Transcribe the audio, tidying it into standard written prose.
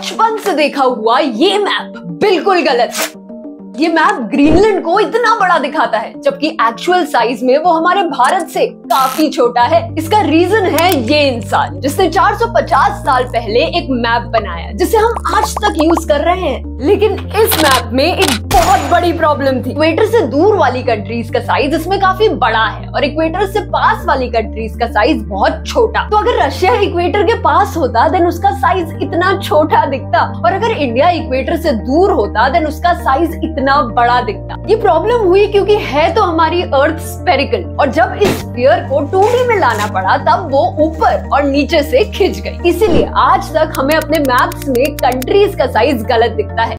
बचपन से देखा हुआ ये मैप बिल्कुल गलत है। ये मैप ग्रीनलैंड को इतना बड़ा दिखाता है, जबकि एक्चुअल साइज में वो हमारे भारत से काफी छोटा है। इसका रीजन है ये इंसान जिसने 450 साल पहले एक मैप बनाया जिसे हम आज तक यूज कर रहे हैं। लेकिन इस मैप में एक बहुत बड़ी प्रॉब्लम थी। इक्वेटर से दूर वाली कंट्रीज का साइज इसमें काफी बड़ा है और इक्वेटर से पास वाली कंट्रीज का साइज बहुत छोटा। तो अगर रशिया इक्वेटर के पास होता देन उसका साइज इतना छोटा दिखता, और अगर इंडिया इक्वेटर से दूर होता देन उसका साइज इतना बड़ा दिखता। ये प्रॉब्लम हुई क्योंकि है तो हमारी अर्थ स्फेरिकल, और जब इस स्फीयर को 2D में लाना पड़ा तब वो ऊपर और नीचे से खिंच गई। इसीलिए आज तक हमें अपने मैप्स में कंट्रीज का साइज गलत दिखता है।